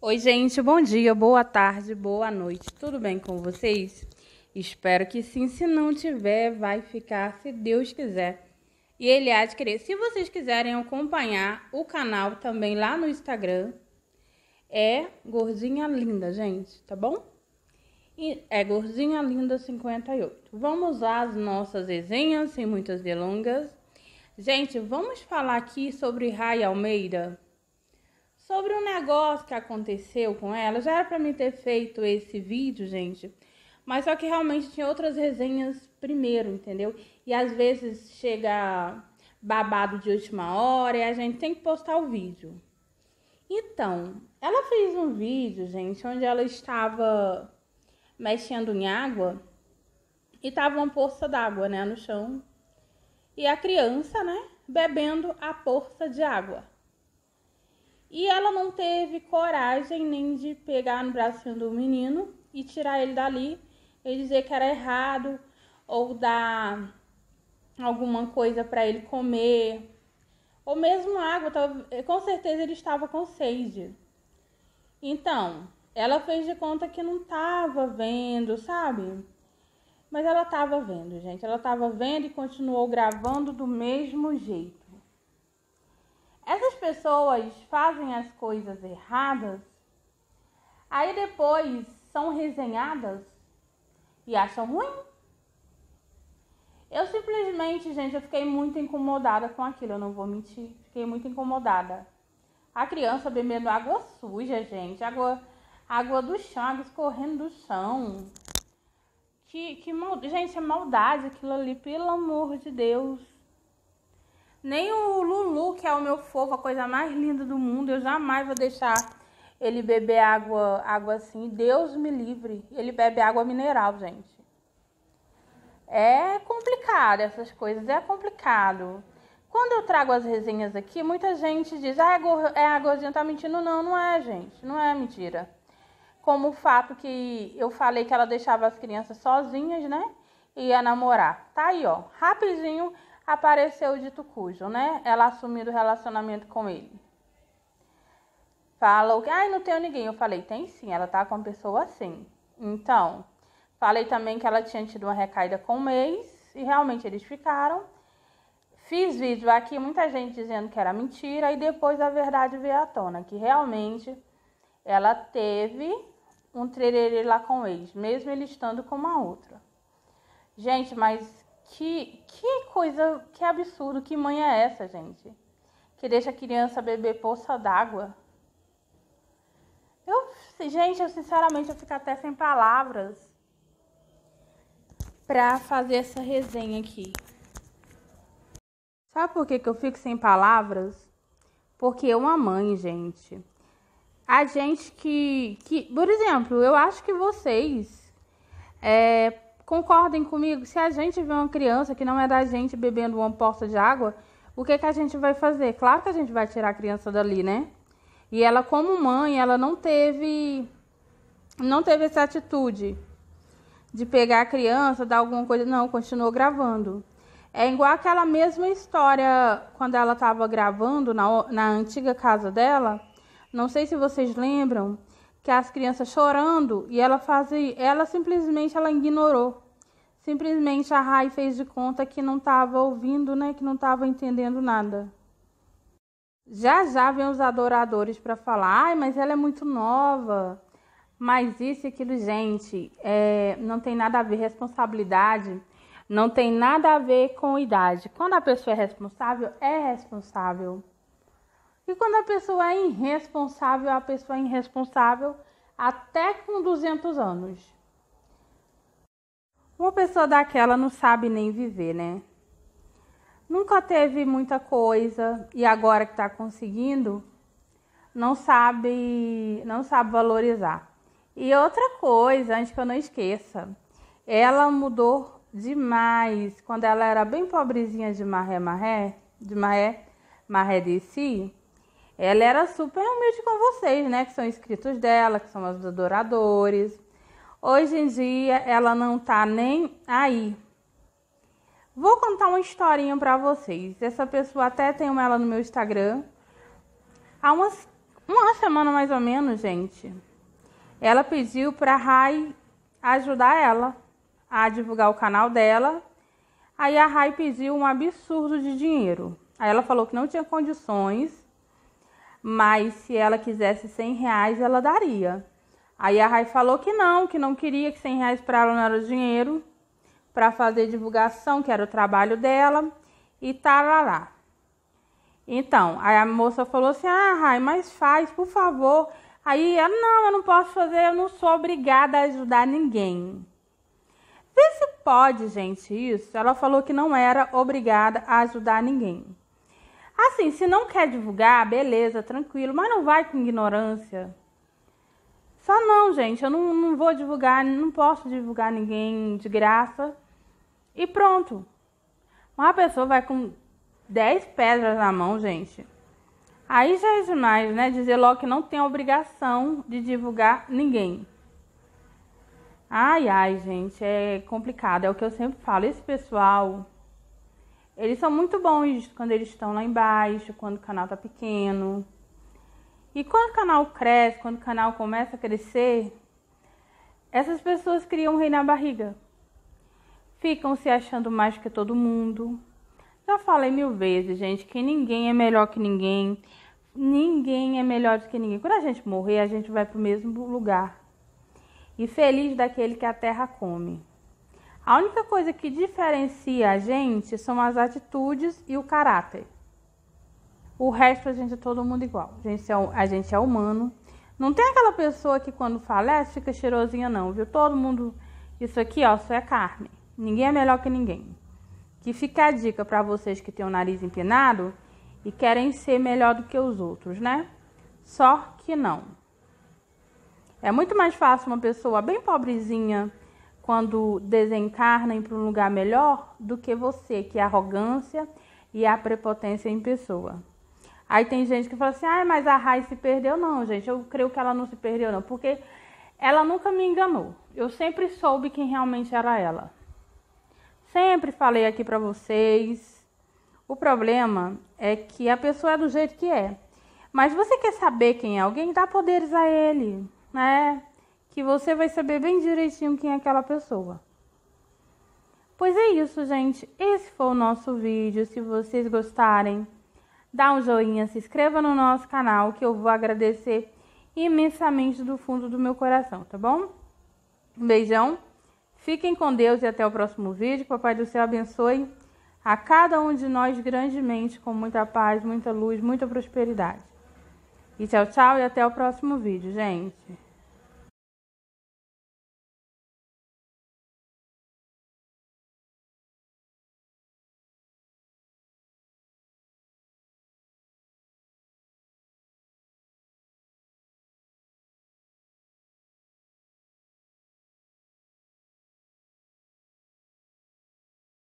Oi, gente, bom dia, boa tarde, boa noite. Tudo bem com vocês? Espero que sim. Se não tiver, vai ficar, se Deus quiser. E Ele há de querer. Se vocês quiserem acompanhar o canal também lá no Instagram, é Gordinha Linda, gente, tá bom? E é Gordinha Linda 58. Vamos às nossas resenhas, sem muitas delongas. Gente, vamos falar aqui sobre Ray Almeida. Sobre um negócio que aconteceu com ela. Já era pra mim ter feito esse vídeo, gente. Mas só que realmente tinha outras resenhas primeiro, entendeu? E às vezes chega babado de última hora e a gente tem que postar o vídeo. Então, ela fez um vídeo, gente, onde ela estava mexendo em água e tava uma poça d'água, né, no chão. E a criança, né, bebendo a poça de água. E ela não teve coragem nem de pegar no bracinho do menino e tirar ele dali e dizer que era errado ou dar alguma coisa para ele comer. Ou mesmo água, com certeza ele estava com sede. Então, ela fez de conta que não estava vendo, sabe? Mas ela estava vendo, gente. Ela estava vendo e continuou gravando do mesmo jeito. Essas pessoas fazem as coisas erradas, aí depois são resenhadas e acham ruim. Eu simplesmente, gente, eu fiquei muito incomodada com aquilo, eu não vou mentir. Fiquei muito incomodada. A criança bebendo água suja, gente, água do chão, água escorrendo do chão. Gente, é maldade aquilo ali, pelo amor de Deus. Nem o Lulu, que é o meu fofo, a coisa mais linda do mundo, eu jamais vou deixar ele beber água assim. Deus me livre. Ele bebe água mineral, gente. É complicado essas coisas, é complicado. Quando eu trago as resenhas aqui, muita gente diz, a Gordinha tá mentindo. Não, não é, gente. Não é mentira. Como o fato que eu falei que ela deixava as crianças sozinhas, né? E ia namorar. Tá aí, ó. Rapidinho apareceu o dito cujo, né? Ela assumindo o relacionamento com ele. Falou que, não tenho ninguém. Eu falei, tem sim, ela tá com uma pessoa assim. Então, falei também que ela tinha tido uma recaída com um ex, e realmente eles ficaram. Fiz vídeo aqui, muita gente dizendo que era mentira, e depois a verdade veio à tona, que realmente ela teve um trererê lá com o ex, mesmo ele estando com uma outra. Gente, mas que coisa, que absurdo, que mãe é essa, gente? Que deixa a criança beber poça d'água. Gente, eu sinceramente eu fico até sem palavras pra fazer essa resenha aqui. Sabe por que eu fico sem palavras? Porque é uma mãe, gente. A gente por exemplo, eu acho que vocês concordem comigo, se a gente vê uma criança que não é da gente bebendo uma poça de água, o que a gente vai fazer? Claro que a gente vai tirar a criança dali, né? E ela, como mãe, ela não teve essa atitude de pegar a criança, dar alguma coisa, não, continuou gravando. É igual aquela mesma história quando ela estava gravando na antiga casa dela, não sei se vocês lembram, que as crianças chorando e ela simplesmente ignorou. Simplesmente a Ray fez de conta que não estava ouvindo, né, que não estava entendendo nada. Já vem os adoradores para falar, mas ela é muito nova. Mas isso e aquilo, gente, não tem nada a ver, responsabilidade não tem nada a ver com idade. Quando a pessoa é responsável. E quando a pessoa é irresponsável, a pessoa é irresponsável até com 200 anos. Uma pessoa daquela não sabe nem viver, né? Nunca teve muita coisa e agora que está conseguindo, não sabe valorizar. E outra coisa, antes que eu não esqueça, ela mudou demais. Quando ela era bem pobrezinha de maré de si, ela era super humilde com vocês, né? Que são inscritos dela, que são os adoradores. Hoje em dia, ela não tá nem aí. Vou contar uma historinha pra vocês. Essa pessoa até tem ela no meu Instagram. Há umas uma semana mais ou menos, gente, ela pediu pra Rai ajudar ela a divulgar o canal dela. Aí a Rai pediu um absurdo de dinheiro. Aí ela falou que não tinha condições, mas se ela quisesse 100 reais, ela daria. Aí a Rai falou que não queria, que 100 reais para ela não era dinheiro para fazer divulgação, que era o trabalho dela, e tarará. Então, aí a moça falou assim, Rai, mas faz, por favor. Aí ela, não, eu não posso fazer, eu não sou obrigada a ajudar ninguém. Vê se pode, gente, isso. Ela falou que não era obrigada a ajudar ninguém. Assim, se não quer divulgar, beleza, tranquilo, mas não vai com ignorância. Só não, gente, eu não vou divulgar, não posso divulgar ninguém de graça. E pronto. Uma pessoa vai com 10 pedras na mão, gente. Aí já é demais, né? Dizer logo que não tem obrigação de divulgar ninguém. Ai, gente, é complicado. É o que eu sempre falo. Esse pessoal, eles são muito bons quando eles estão lá embaixo, quando o canal tá pequeno. E quando o canal cresce, quando o canal começa a crescer, essas pessoas criam um rei na barriga. Ficam se achando mais que todo mundo. Já falei 1000 vezes, gente, que ninguém é melhor que ninguém. Ninguém é melhor do que ninguém. Quando a gente morrer, a gente vai pro mesmo lugar. E feliz daquele que a terra come. A única coisa que diferencia a gente são as atitudes e o caráter. O resto a gente é todo mundo igual. A gente é humano. Não tem aquela pessoa que quando falece fica cheirosinha não, viu? Todo mundo, isso aqui ó, só é carne. Ninguém é melhor que ninguém. Que fica a dica para vocês que têm o nariz empinado e querem ser melhor do que os outros, né? Só que não. É muito mais fácil uma pessoa bem pobrezinha, quando desencarna, ir para um lugar melhor, do que você, que é a arrogância e a prepotência em pessoa. Aí tem gente que fala assim, mas a Rai se perdeu. Não, gente, eu creio que ela não se perdeu não, porque ela nunca me enganou. Eu sempre soube quem realmente era ela. Sempre falei aqui pra vocês. O problema é que a pessoa é do jeito que é. Mas você quer saber quem é alguém, dá poderes a ele, né? Que você vai saber bem direitinho quem é aquela pessoa. Pois é isso, gente. Esse foi o nosso vídeo. Se vocês gostarem, dá um joinha, se inscreva no nosso canal, que eu vou agradecer imensamente do fundo do meu coração, tá bom? Um beijão. Fiquem com Deus e até o próximo vídeo. Papai do Céu abençoe a cada um de nós grandemente, com muita paz, muita luz, muita prosperidade. E tchau, tchau, e até o próximo vídeo, gente.